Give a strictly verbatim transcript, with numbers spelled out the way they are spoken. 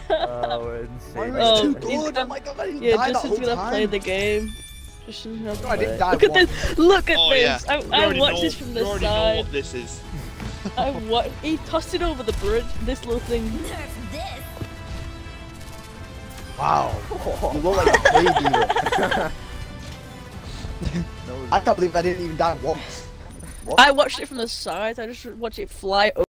Oh, we're insane. Oh, too he's good. gonna- Oh my god, I didn't Yeah, die that Justin's whole gonna time. play the game. Justin's gonna No, I didn't play. die Look at once. this! Look at Oh yeah. this! I, You I already watched know- this from you the already know side. what this is. I what? He tossed it over the bridge. This little thing. Nerf this. Wow. You look like a baby. I can't believe I didn't even die once. What? I watched it from the side. I just watched it fly over.